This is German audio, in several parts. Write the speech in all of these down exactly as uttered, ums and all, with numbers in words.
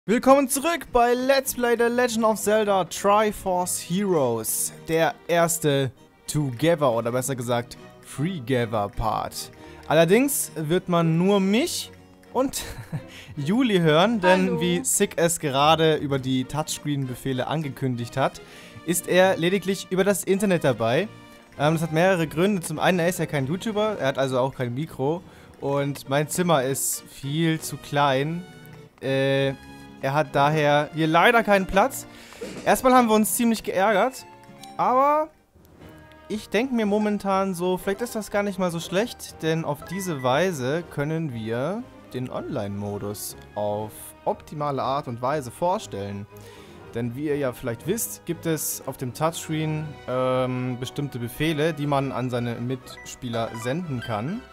Willkommen zurück bei Let's Play The Legend of Zelda Triforce Heroes. Der erste Together oder besser gesagt Freegather Part. Allerdings wird man nur mich und Juli hören, denn Hallo. Wie Sick es gerade über die Touchscreen-Befehle angekündigt hat, ist er lediglich über das Internet dabei. Ähm, das hat mehrere Gründe. Zum einen, er ist ja kein YouTuber, er hat also auch kein Mikro und mein Zimmer ist viel zu klein. Äh... Er hat daher hier leider keinen Platz. Erstmal haben wir uns ziemlich geärgert. Aber ich denke mir momentan so, vielleicht ist das gar nicht mal so schlecht. Denn auf diese Weise können wir den Online-Modus auf optimale Art und Weise vorstellen. Denn wie ihr ja vielleicht wisst, gibt es auf dem Touchscreen ähm, bestimmte Befehle, die man an seine Mitspieler senden kann.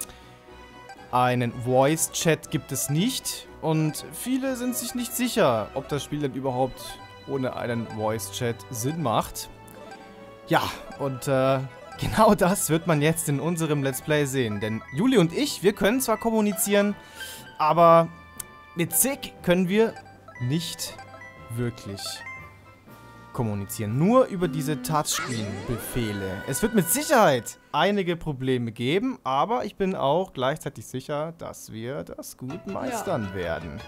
Einen Voice-Chat gibt es nicht und viele sind sich nicht sicher, ob das Spiel denn überhaupt ohne einen Voice-Chat Sinn macht. Ja, und äh, genau das wird man jetzt in unserem Let's Play sehen. Denn Juli und ich, wir können zwar kommunizieren, aber mit Sick können wir nicht wirklich kommunizieren. Nur über diese Touchscreen-Befehle. Es wird mit Sicherheit einige Probleme geben, aber ich bin auch gleichzeitig sicher, dass wir das gut meistern ja. werden.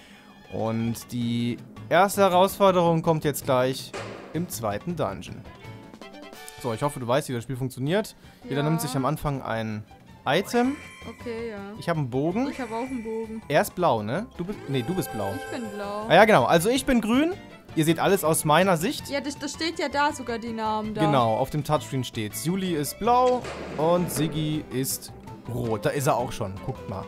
Und die erste Herausforderung kommt jetzt gleich im zweiten Dungeon. So, ich hoffe, du weißt, wie das Spiel funktioniert. Ja. Jeder nimmt sich am Anfang ein Item. Okay, ja. Ich habe einen Bogen. Ich habe auch einen Bogen. Er ist blau, ne? Du bist, nee, du bist blau. Ich bin blau. Ah ja, genau. Also ich bin grün. Ihr seht alles aus meiner Sicht. Ja, das, das steht ja da sogar, die Namen da. Genau, auf dem Touchscreen steht's. Juli ist blau und Siggi ist rot. Da ist er auch schon. Guckt mal.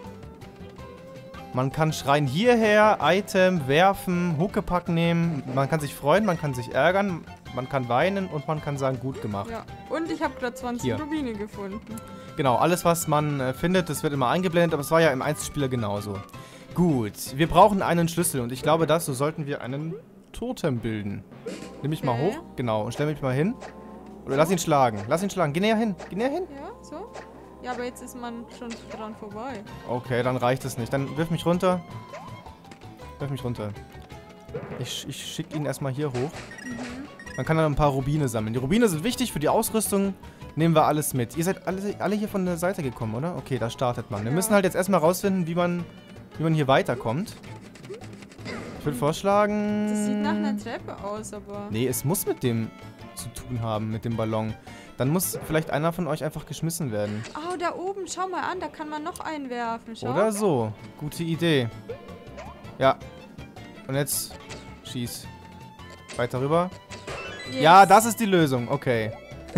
Man kann schreien hierher, Item, werfen, Huckepack nehmen. Man kann sich freuen, man kann sich ärgern, man kann weinen und man kann sagen, gut gemacht. Ja, und ich habe gerade zwanzig Hier. Rubine gefunden. Genau, alles was man äh, findet, das wird immer eingeblendet, aber es war ja im Einzelspieler genauso. Gut, wir brauchen einen Schlüssel und ich glaube, dazu sollten wir einen Totem bilden. Nimm mich okay. mal hoch, genau, und stell mich mal hin. Oder so. Lass ihn schlagen, lass ihn schlagen. Geh näher hin, geh näher hin. Ja, so? Ja, aber jetzt ist man schon dran vorbei. Okay, dann reicht es nicht. Dann wirf mich runter. Wirf mich runter. Ich, ich schicke ihn erstmal hier hoch. Mhm. Man kann dann ein paar Rubine sammeln. Die Rubine sind wichtig für die Ausrüstung. Nehmen wir alles mit. Ihr seid alle, alle hier von der Seite gekommen, oder? Okay, da startet man. Wir ja. müssen halt jetzt erstmal rausfinden, wie man, wie man hier weiterkommt. Ich würde vorschlagen... Das sieht nach einer Treppe aus, aber... Nee, es muss mit dem zu tun haben, mit dem Ballon. Dann muss vielleicht einer von euch einfach geschmissen werden. Oh, da oben, schau mal an, da kann man noch einwerfen. Schau. Oder so. Gute Idee. Ja. Und jetzt schieß. Weiter rüber. Yes. Ja, das ist die Lösung. Okay.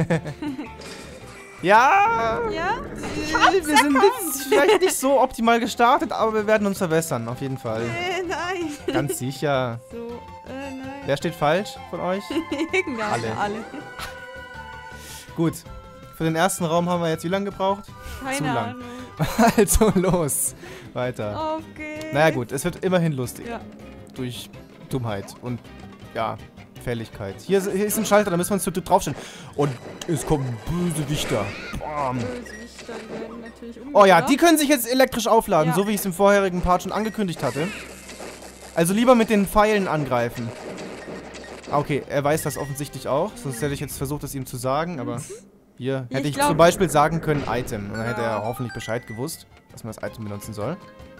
Ja. Ja? Wir sind jetzt vielleicht nicht so optimal gestartet, aber wir werden uns verbessern, auf jeden Fall. Äh, nein. Ganz sicher. So, äh, nein. Wer steht falsch von euch? alle. alle. Gut. Für den ersten Raum haben wir jetzt wie lange gebraucht? Keine Zu lang. Ahnung. Also los. Weiter. Auf geht's. Naja gut, es wird immerhin lustig. Ja. Durch Dummheit und, ja, Fälligkeit. Hier, hier ist ein Schalter, da müssen wir uns draufstellen. Und es kommen Bösewichter. Bam. Bösewichter, die werden natürlich umgebracht. Oh ja, die können sich jetzt elektrisch aufladen, ja. so wie ich es im vorherigen Part schon angekündigt hatte. Also lieber mit den Pfeilen angreifen. Okay, er weiß das offensichtlich auch, sonst hätte ich jetzt versucht, es ihm zu sagen, aber hier hätte ich, ich zum Beispiel sagen können Item. Und dann ja. hätte er hoffentlich Bescheid gewusst, dass man das Item benutzen soll.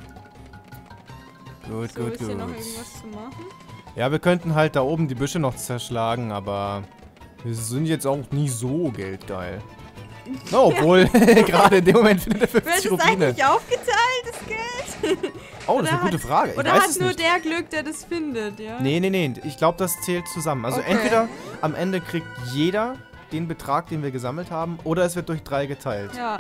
Gut, so, gut, ist gut. Hier noch irgendwas zu machen? Ja, wir könnten halt da oben die Büsche noch zerschlagen, aber wir sind jetzt auch nie so geldgeil. No, obwohl, gerade in dem Moment findet er fünfzig Rubine. Wird das eigentlich aufgeteilt, das Geld? Oh, das ist eine hat, gute Frage. Ich oder weiß hat es nur nicht. der Glück, der das findet, ja? Nee, nee, nee. Ich glaube, das zählt zusammen. Also okay. Entweder am Ende kriegt jeder den Betrag, den wir gesammelt haben, oder es wird durch drei geteilt. Ja.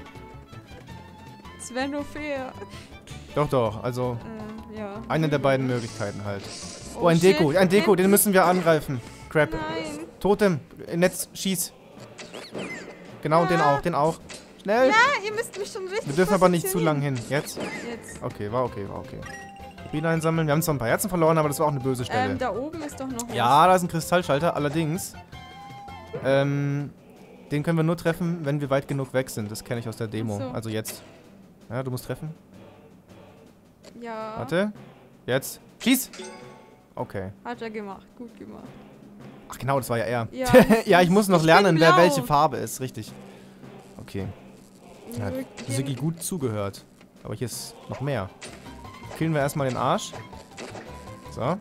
Das wäre nur fair. Doch, doch. Also äh, ja. eine der beiden Möglichkeiten halt. Oh, Oh, ein shit. Deko. Ein Deko, den müssen wir angreifen. Crap. Nein. Totem. Netz. Schieß. Genau, Ja. den auch. Den auch. Schnell. Ja, ihr müsst mich schon richtig Wir dürfen aber nicht zu lang hin. Jetzt? Jetzt. Okay, war okay, war okay. Rubine einsammeln. Wir haben zwar ein paar Herzen verloren, aber das war auch eine böse Stelle. Ähm, da oben ist doch noch was. Ja, da ist ein Kristallschalter. Allerdings, ähm, den können wir nur treffen, wenn wir weit genug weg sind. Das kenne ich aus der Demo. Ach so. Also jetzt. Ja, du musst treffen. Ja. Warte. Jetzt. Schieß! Okay. Hat er gemacht. Gut gemacht. Ach genau, das war ja er. Ja, ja, ich muss noch ich lernen, bin wer blau. welche Farbe ist. Richtig. Okay. Hat Wir Siggi gehen- gut zugehört. Aber hier ist noch mehr. Killen wir erstmal den Arsch. So.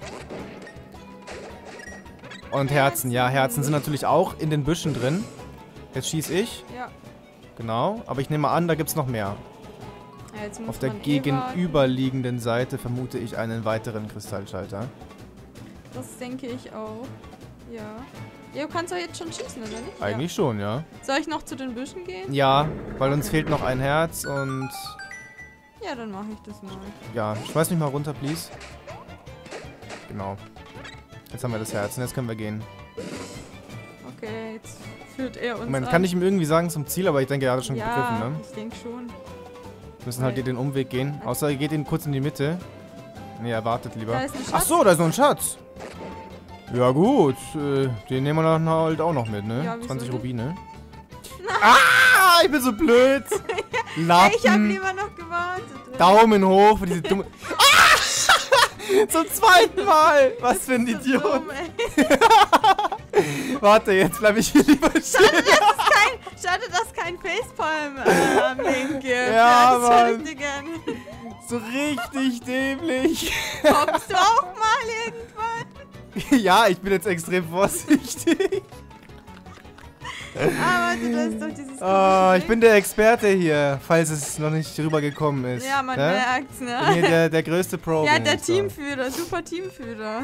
Und Herzen. Ja, Herzen sind natürlich auch in den Büschen drin. Jetzt schieße ich. Ja. Genau. Aber ich nehme an, da gibt es noch mehr. Ja, jetzt muss Auf der man eh gegenüberliegenden Seite vermute ich einen weiteren Kristallschalter. warten. Das denke ich auch. Ja. Ja, du kannst doch jetzt schon schießen, oder nicht? Eigentlich schon, ja. Ja. Soll ich noch zu den Büschen gehen? Ja, weil uns fehlt noch ein Herz und... Ja, dann mache ich das mal. Ja, schmeiß mich mal runter, please. Genau. Jetzt haben wir das Herz und jetzt können wir gehen. Okay, jetzt führt er uns Moment, an. kann ich ihm irgendwie sagen zum Ziel, aber ich denke, er hat es schon ja, begriffen, ne? ich denke schon. Wir müssen halt hier den Umweg gehen. Außer ihr geht ihn kurz in die Mitte. Nee, er wartet lieber. Da ist ein Schatz. Ach so, da ist noch ein Schatz. Ja gut, äh, den nehmen wir dann halt auch noch mit, ne? Ja, wieso zwanzig nicht? Rubine. Ah, ich bin so blöd. Lappen. Hey, ich habe lieber noch gewartet. ey. Daumen hoch für diese dumme... Ah! Zum zweiten Mal! Was für ein So Idiot! dumm, ey. Warte, jetzt bleib ich hier lieber stehen. Schade, dass es kein, schade, dass kein Facepalm äh, am Link gibt. Ja, das Mann. würde ich dir gerne. So richtig dämlich. Kommst du auch mal irgendwann? Ja, ich bin jetzt extrem vorsichtig. Ah, warte, da ist doch dieses Oh, komische ich bin der Experte hier, falls es noch nicht rübergekommen Ding. ist. Ja, man ne? merkt's, Ich bin ne? hier der, der größte Pro. Ja, bin der ich so. Teamführer, super Teamführer.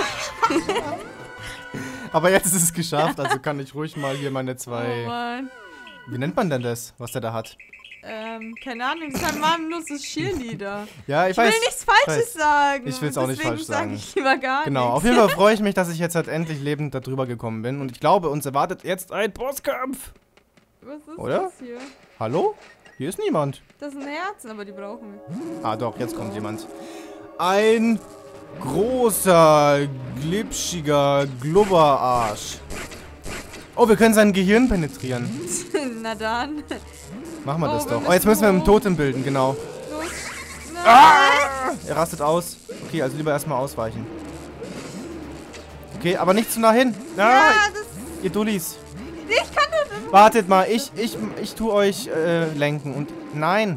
Aber jetzt ist es geschafft, also kann ich ruhig mal hier meine Oh zwei... Mann. Wie nennt man denn das, was der da hat? Ähm, keine Ahnung, das waren nur so Cheerleader. Ja, ich, Ich weiß. will nichts Falsches weiß. sagen. Ich will's auch nicht deswegen falsch sag sagen. Ich lieber gar Genau, nichts. auf jeden Fall freue ich mich, dass ich jetzt halt endlich lebend da drüber gekommen bin. Und ich glaube, uns erwartet jetzt ein Bosskampf. Was ist Oder? das hier? Hallo? Hier ist niemand. Das sind Herzen, aber die brauchen wir. Ah doch, jetzt kommt jemand. Ein großer, glitschiger Glubberarsch. Oh, wir können sein Gehirn penetrieren. Na dann. Machen wir Oh, das wir doch. Oh, jetzt müssen müssen wir ein hoch. Totem bilden, genau. Los. Nein. Ah! Er rastet aus. Okay, also lieber erstmal ausweichen. Okay, aber nicht zu nah hin. Ah, Ja, das. ihr Dullis. Ich kann das nicht. Wartet mal, ich, ich, ich tu euch äh, lenken und... Nein.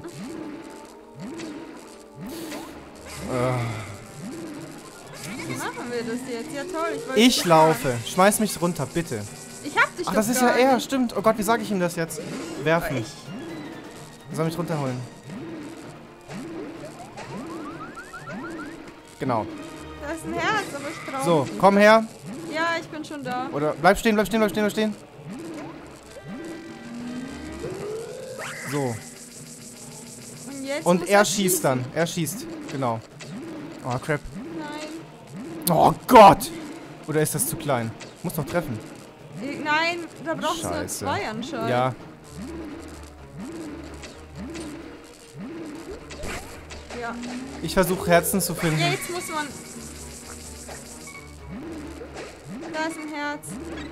Wie machen wir das jetzt? Ja toll. Ich, wollte Ich dich laufe. Schmeiß mich runter, bitte. fragen. Ich hab dich Ach, doch das ist ja gar er, nicht. stimmt. Oh Gott, wie sage ich ihm das jetzt? Werfen. Ich, Er soll mich runterholen. Genau. da ist ein Herz, aber ich trau So, mich nicht. komm her. Ja, ich bin schon da. Oder bleib stehen, bleib stehen, bleib stehen, bleib stehen. So. Und jetzt Und muss er schießen. schießt dann. Er schießt. Genau. Oh, crap. Nein. Oh Gott! Oder ist das zu klein? Muss doch treffen. Ich- Nein, da brauchst du nur Scheiße. zwei anscheinend. Ja. Ja. Ich versuche Herzen zu finden. Ja, jetzt muss man. Da ist ein Herz.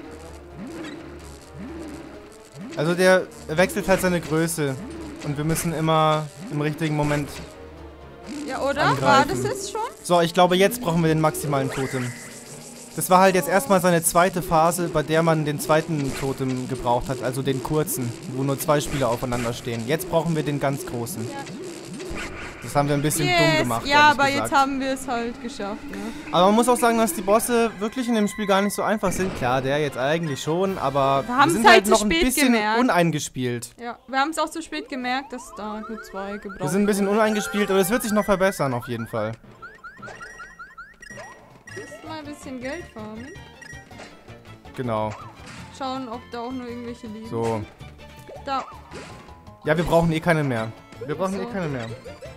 Also der wechselt halt seine Größe. Und wir müssen immer im richtigen Moment... Ja, oder? War Angreifen. das jetzt schon? So, ich glaube, jetzt brauchen wir den maximalen Totem. Das war halt jetzt erstmal seine zweite Phase, bei der man den zweiten Totem gebraucht hat. Also den kurzen, wo nur zwei Spieler aufeinander stehen. Jetzt brauchen wir den ganz großen. Ja. Das haben wir ein bisschen Yes. dumm gemacht, Ja, ehrlich aber gesagt. jetzt haben wir es halt geschafft, ne? Aber man muss auch sagen, dass die Bosse wirklich in dem Spiel gar nicht so einfach sind. Klar, der jetzt eigentlich schon, aber Wir wir haben's sind halt halt zu noch ein spät bisschen gemerkt. uneingespielt. Ja, wir haben es auch zu spät gemerkt, dass da nur zwei gebraucht Wir sind ein bisschen uneingespielt, aber es wird sich noch verbessern auf jeden Fall. Jetzt mal ein bisschen Geld farmen. Genau. Schauen, ob da auch nur irgendwelche liegen. So. Da. Ja, wir brauchen eh keine mehr. Wir brauchen So. eh keine mehr.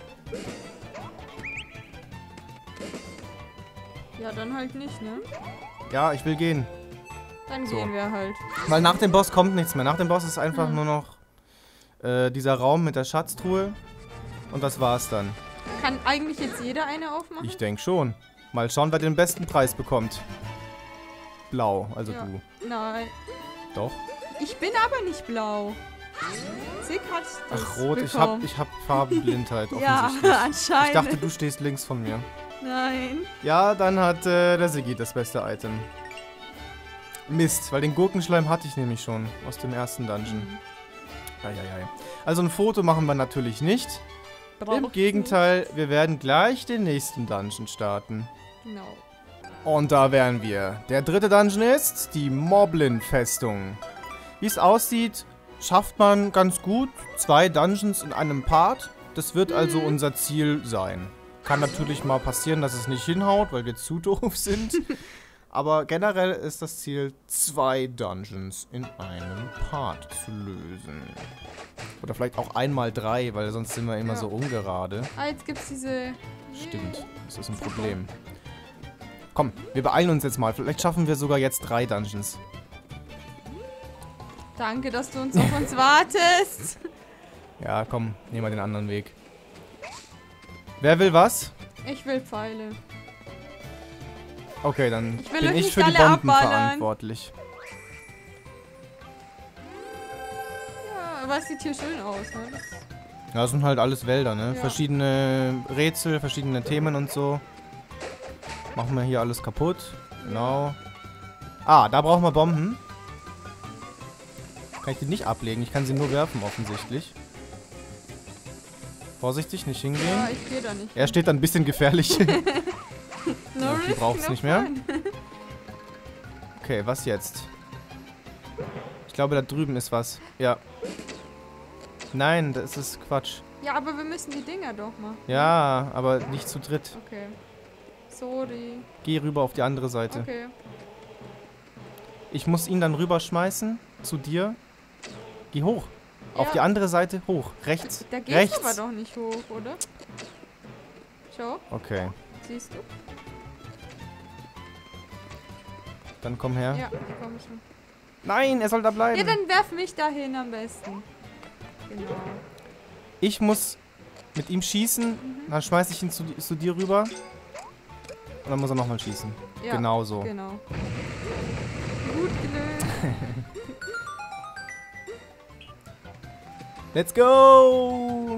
Ja, dann halt nicht, ne? Ja, ich will gehen. Dann So. gehen wir halt. Weil nach dem Boss kommt nichts mehr. Nach dem Boss ist einfach Hm. nur noch äh, dieser Raum mit der Schatztruhe. Und das war's dann. Kann eigentlich jetzt jeder eine aufmachen? Ich denke schon. Mal schauen, wer den besten Preis bekommt. Blau, also Ja. du. Nein. Doch. Ich bin aber nicht blau. Sick hat das Ach, rot. Ich bekommen. hab, ich hab Farbenblindheit Ja, offensichtlich. anscheinend. Ich dachte, du stehst links von mir. Nein. Ja, dann hat äh, der Siggi das beste Item. Mist, weil den Gurkenschleim hatte ich nämlich schon aus dem ersten Dungeon. Mhm. Eieiei. Also ein Foto machen wir natürlich nicht. Braucht Im Gegenteil, wir werden gleich den nächsten Dungeon starten. nicht. Genau. Und da wären wir. Der dritte Dungeon ist die Moblin-Festung. Wie es aussieht, schafft man ganz gut zwei Dungeons in einem Part. Das wird also unser Ziel sein. Kann natürlich mal passieren, dass es nicht hinhaut, weil wir zu doof sind. Aber generell ist das Ziel, zwei Dungeons in einem Part zu lösen. Oder vielleicht auch einmal drei, weil sonst sind wir immer Ja. so ungerade. Ah, jetzt gibt's diese... Stimmt, das ist ein Problem. Komm, wir beeilen uns jetzt mal. Vielleicht schaffen wir sogar jetzt drei Dungeons. Danke, dass du uns auf uns wartest. Ja, komm, nehmen wir den anderen Weg. Wer will was? Ich will Pfeile. Okay, dann Ich will bin euch ich nicht für die alle Bomben abballern. verantwortlich. Ja, aber es sieht hier schön aus, ne? Das Ja, das sind halt alles Wälder, ne? Ja. Verschiedene Rätsel, verschiedene Themen und so. Machen wir hier alles kaputt. Genau. Ah, da brauchen wir Bomben. Kann ich die nicht ablegen? Ich kann sie nur werfen, offensichtlich. Vorsichtig, nicht hingehen. ja, ich gehe da nicht. Er steht da ein bisschen gefährlich. No Ja, die risk, braucht's no nicht mehr. fun. Okay, was jetzt? Ich glaube, da drüben ist was. Ja. Nein, das ist Quatsch. Ja, aber wir müssen die Dinger doch machen. Ja, aber nicht zu dritt. Okay. Sorry. Geh rüber auf die andere Seite. Okay. Ich muss ihn dann rüberschmeißen zu dir. Geh hoch. Auf Ja. die andere Seite hoch. Rechts. Da geht's Rechts. aber doch nicht hoch, oder? Schau, Okay, siehst du? dann komm her. Ja, ich komme schon. Nein, er soll da bleiben. Ja, dann werf mich dahin am besten. Genau. Ich muss mit ihm schießen. Dann schmeiße ich ihn zu, di- zu dir rüber. Und dann muss er nochmal schießen. Ja, Genau so. Genau. Gut gelöst. Let's go!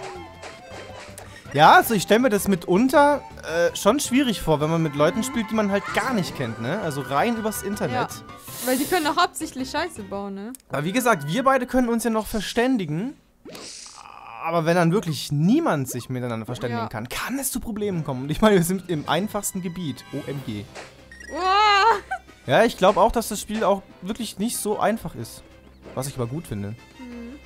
Ja, also ich stelle mir das mitunter äh, schon schwierig vor, wenn man mit Leuten spielt, die man halt gar nicht kennt, ne? Also rein übers Internet. Ja. Weil die können auch absichtlich Scheiße bauen, ne? Aber wie gesagt, wir beide können uns ja noch verständigen. Aber wenn dann wirklich niemand sich miteinander verständigen Ja. kann, kann es zu Problemen kommen. Und ich meine, wir sind im einfachsten Gebiet. O M G. Wow. Ja, ich glaube auch, dass das Spiel auch wirklich nicht so einfach ist. Was ich aber gut finde. Hm.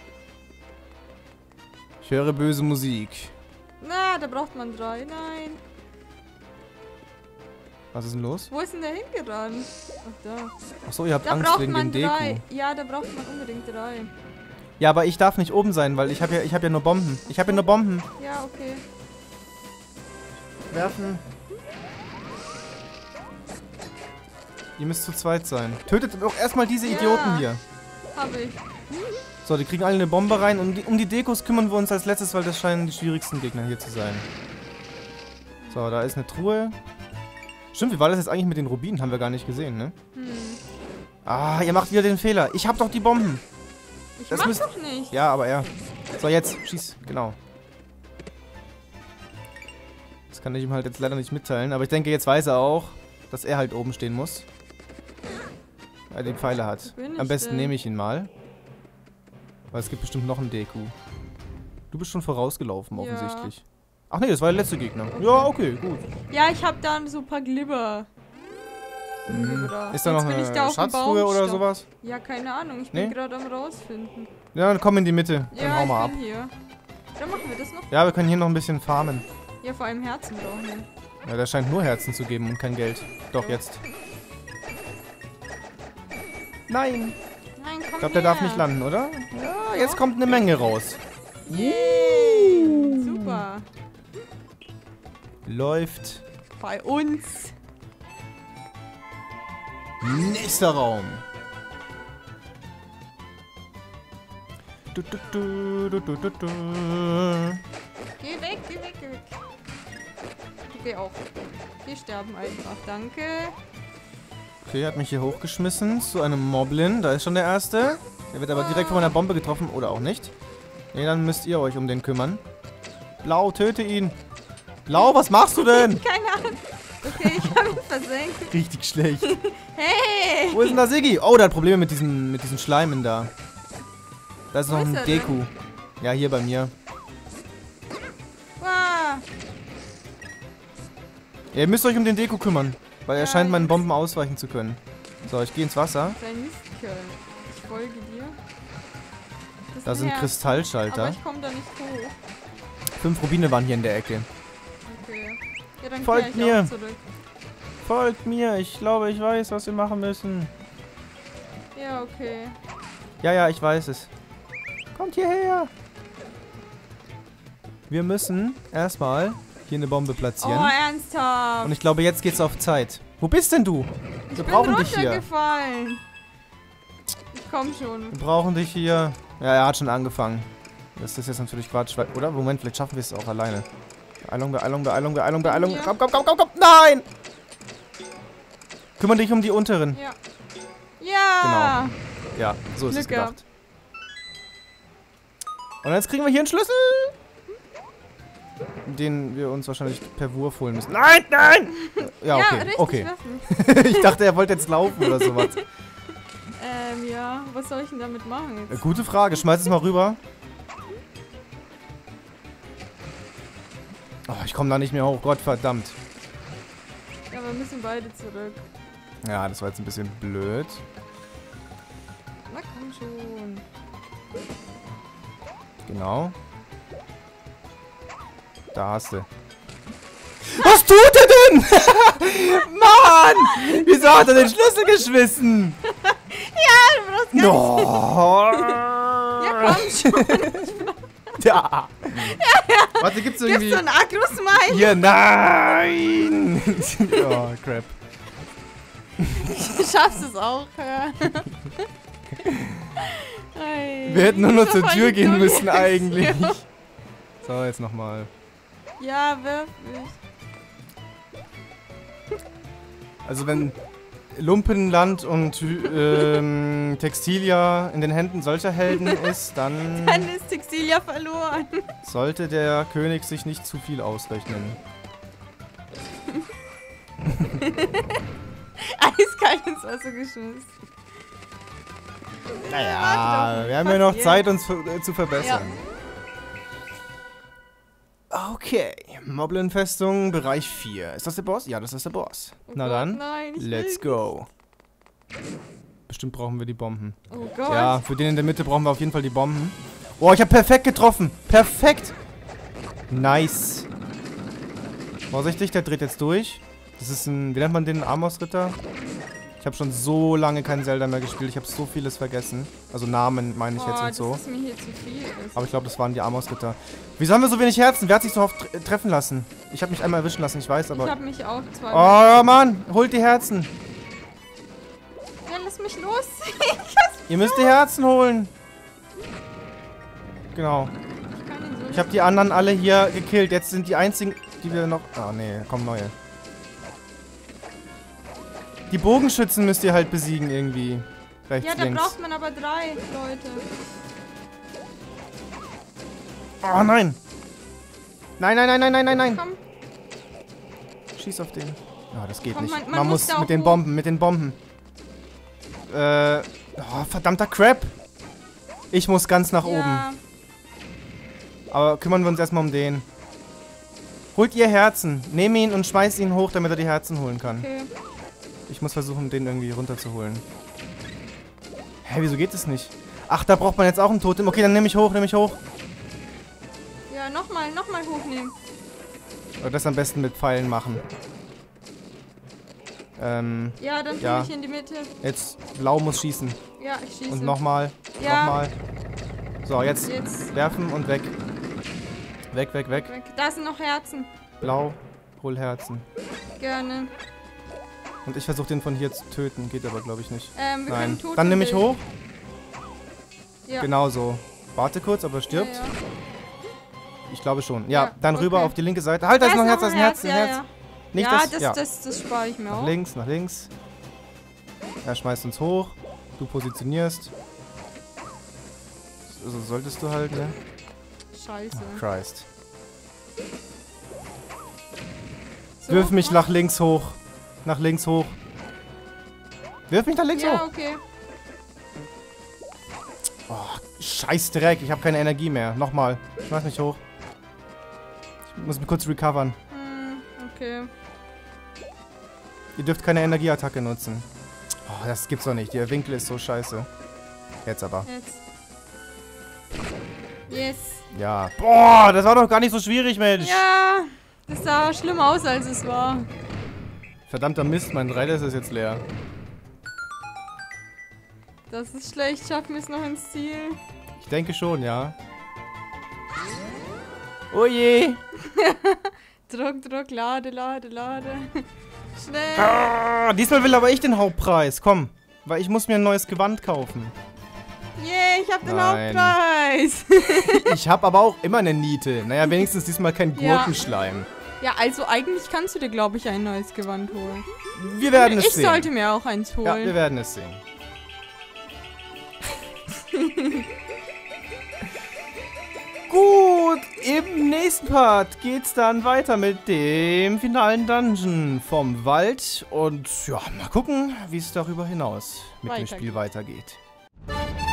Ich höre böse Musik. Na, da braucht man drei. Nein. Was ist denn los? Wo ist denn der hingerannt? Ach, da. Achso, ihr habt Da Angst braucht wegen man dem Deku. drei. Ja, da braucht man unbedingt drei. Ja, aber ich darf nicht oben sein, weil ich habe ja, ich hab ja nur Bomben. Ich habe ja nur Bomben. Ja, okay. Werfen. Ihr müsst zu zweit sein. Tötet doch erstmal diese Ja. Idioten hier. Hab ich. So, die kriegen alle eine Bombe rein. Um die, um die Dekos kümmern wir uns als letztes, weil das scheinen die schwierigsten Gegner hier zu sein. So, da ist eine Truhe. Stimmt, wie war das jetzt eigentlich mit den Rubinen? Haben wir gar nicht gesehen, ne? Hm. Ah, ihr macht wieder den Fehler. Ich hab doch die Bomben. Ich Das mach müsst- doch nicht. Ja, aber er. So, jetzt. Schieß. Genau. Das kann ich ihm halt jetzt leider nicht mitteilen. Aber ich denke, jetzt weiß er auch, dass er halt oben stehen muss. Weil er die Pfeile hat. Wo bin Am ich besten denn? nehme ich ihn mal. Weil es gibt bestimmt noch einen Deku. Du bist schon vorausgelaufen, Ja. offensichtlich. Ach nee, das war der letzte Gegner. Ja, okay, gut. Ja, ich hab da so ein paar Glibber. Glibber. Ist da Jetzt noch bin ich eine da auf dem Schatztruhe oder Baumstock. sowas? Ja, keine Ahnung. Ich bin Nee? gerade am rausfinden. Ja, dann komm in die Mitte. Dann Ja, hau ich mal ab. bin hier. Dann machen wir das noch. Ja, wir können hier noch ein bisschen farmen. Ja, vor allem Herzen brauchen wir. Ja, der scheint nur Herzen zu geben und kein Geld. Doch, jetzt. Nein! Nein, komm Ich glaube, der darf her. nicht landen, oder? Ja, jetzt kommt eine Menge raus. Yay. Super. Läuft. Bei uns. Nächster Raum. Du, du, du, du, du, du, du. Geh weg, geh weg, geh weg. Du geh auch. Wir sterben einfach. Danke. Okay, er hat mich hier hochgeschmissen zu einem Moblin. Da ist schon der erste. Der wird aber direkt von meiner Bombe getroffen. Oder auch nicht. Nee, dann müsst ihr euch um den kümmern. Blau, töte ihn. Blau, was machst du denn? Keine Okay, ich habe ihn versenkt. Richtig schlecht. Hey! Wo ist denn da Siggi? Oh, der hat Probleme mit diesen, mit diesen Schleimen da. Da ist Wo noch ist ein er Deku. Ja, hier bei mir. Wow. Ja, ihr müsst euch um den Deku kümmern. Weil er Ja, scheint meinen jetzt. Bomben ausweichen zu können. So, ich gehe ins Wasser. Dein Mistkerl. Ich folge dir. Das Da ist ein sind Herz. Kristallschalter. Aber ich komme da nicht hoch. Fünf Rubine waren hier in der Ecke. Okay. Ja, dann Folgt kehr ich mir. auch zurück. Folgt mir, ich glaube, ich weiß, was wir machen müssen. Ja, okay. Ja, ja, ich weiß es. Kommt hierher. Wir müssen erstmal hier eine Bombe platzieren. Oh, ernsthaft? Und ich glaube, jetzt geht's auf Zeit. Wo bist denn du? Ich Wir bin brauchen dich hier. runtergefallen. Ich komm schon. Wir brauchen dich hier. Ja, er hat schon angefangen. Das ist jetzt natürlich Quatsch, weil, oder? Moment, vielleicht schaffen wir es auch alleine. Beeilung, Beeilung, Beeilung, Beeilung, Beeilung. Ja. Komm, komm, komm, komm, komm. Nein! Kümmere dich um die unteren. Ja. Ja! Ja, so ist es Glück gedacht. Und jetzt kriegen wir hier einen Schlüssel. Den wir uns wahrscheinlich per Wurf holen müssen. Nein, nein! Ja, Ja, okay, richtig okay. werfen. Ich dachte, er wollte jetzt laufen oder sowas. Ähm, ja. Was soll ich denn damit machen Äh, jetzt? Gute Frage. Schmeiß es mal rüber. Oh, ich komme da nicht mehr hoch. Gott verdammt. Ja, wir müssen beide zurück. Ja, das war jetzt ein bisschen blöd. Na komm schon. Genau. Da hast du. Was tut er denn? Mann! Wieso hat er den Schlüssel geschmissen? Du brauchst gar No. Ja, komm schon. Ja. Warte, gibt's Gibst irgendwie... du einen Agro-Smile? Hier, nein! Oh, crap. Du schaffst es auch. Ja. Ei, Wir hätten nur noch so zur voll Tür die gehen dumme müssen Aktion. eigentlich. So, jetzt nochmal. Ja, wirklich. Also wenn Lumpenland und ähm, Textilia in den Händen solcher Helden ist, dann Dann ist Textilia verloren. sollte der König sich nicht zu viel ausrechnen. Eiskalt ins Wasser geschmissen. Naja, Warte doch, wir haben ja noch passiert. Zeit, uns äh, zu verbessern. Okay, Moblin-Festung, Bereich vier. Ist das der Boss? Ja, das ist der Boss. Oh Na Gott, dann, nein, ich let's will go. Bestimmt brauchen wir die Bomben. nicht. Oh Gott. Ja, für den in der Mitte brauchen wir auf jeden Fall die Bomben. Oh, ich habe perfekt getroffen. Perfekt. Nice. Vorsichtig, der dreht jetzt durch. Das ist ein, wie nennt man den, Amos-Ritter? Ich habe schon so lange kein Zelda mehr gespielt. Ich habe so vieles vergessen. Also Namen meine ich oh, jetzt und das so. ist mir hier zu viel. Ist. Aber ich glaube, das waren die Amos-Ritter. Wieso haben wir so wenig Herzen? Wer hat sich so oft tre treffen lassen? Ich habe mich einmal erwischen lassen, ich weiß, Ich aber... hab mich auch zwei. Oh, Mann. Holt die Herzen. Ja, lass mich los. Ihr müsst die Herzen holen. Genau. Ich kann ihn so Ich habe die anderen alle hier gekillt. Jetzt sind die einzigen, die wir noch... Ah, nee, kommen neue. Die Bogenschützen müsst ihr halt besiegen irgendwie. Rechts, Ja, da links. braucht man aber drei Leute. Oh, nein. Nein, nein, nein, nein, nein, nein, nein. Komm, Schieß auf den. Ah, das geht Komm, nicht. man- Man, man muss muss da auch mit den hoch. Bomben, mit den Bomben. Äh... Oh, verdammter Crap. Ich muss ganz nach oben. ja. Aber kümmern wir uns erstmal um den. Holt ihr Herzen. Nehmt ihn und schmeißt ihn hoch, damit er die Herzen holen kann. Okay. Ich muss versuchen, den irgendwie runterzuholen. Hä, wieso geht das nicht? Ach, da braucht man jetzt auch einen Totem. Okay, dann nehme ich hoch, nehme ich hoch. Ja, nochmal, nochmal hochnehmen. Oder das am besten mit Pfeilen machen. Ähm, Ja, dann Ja. tue ich in die Mitte. jetzt Blau muss schießen. Ja, ich schieße. Und nochmal. Ja. Nochmal. So, jetzt Jetzt. werfen und weg. Weg, weg, weg. Weg. Da sind noch Herzen. Blau, hol Herzen. Gerne. Und ich versuche den von hier zu töten. Geht aber, glaube ich, nicht. Ähm, wir Nein. können Totem Dann nehme ich hoch. Ja. Genau so. Warte kurz, ob er stirbt. Ja, ja. Ich glaube schon. Ja, Ja, dann rüber okay. auf die linke Seite. Halt, da ist noch ein Herz, da ist ein Herz, ein ja, Herz. Ja, Nicht ja das? das, ja. das, das spare ich mir Nach auch. links, nach links. Er schmeißt uns hoch. Du positionierst. So solltest du halt, ne? Scheiße. Christ. So, Wirf mich mach. nach links hoch. Nach links hoch. Wirf mich nach links Ja, hoch. okay. Oh, scheiß Dreck. Ich habe keine Energie mehr. Nochmal. Schmeiß mich hoch. Ich muss mich kurz recovern. Hm, okay. Ihr dürft keine Energieattacke nutzen. Oh, das gibt's doch nicht. Der Winkel ist so scheiße. Jetzt aber. Jetzt. Yes. Ja. Boah, das war doch gar nicht so schwierig, Mensch. Ja, das sah schlimmer aus, als es war. Verdammter Mist, mein Reiter ist jetzt leer. Das ist schlecht. Schaffen wir es noch ins Ziel? Ich denke schon, ja. Oh je. Druck, Druck, lade, lade, lade. Schnell. Ah, diesmal will aber ich den Hauptpreis. Komm, weil ich muss mir ein neues Gewand kaufen. Yeah, ich hab den Nein. Hauptpreis. Ich habe aber auch immer eine Niete. Naja, wenigstens diesmal kein Ja. Gurkenschleim. Ja, also eigentlich kannst du dir, glaube ich, ein neues Gewand holen. Wir werden es Ich sehen. sollte mir auch eins holen. Ja, wir werden es sehen. Gut, im nächsten Part geht's dann weiter mit dem finalen Dungeon vom Wald. Und ja, mal gucken, wie es darüber hinaus mit dem Weitergeht. Spiel weitergeht.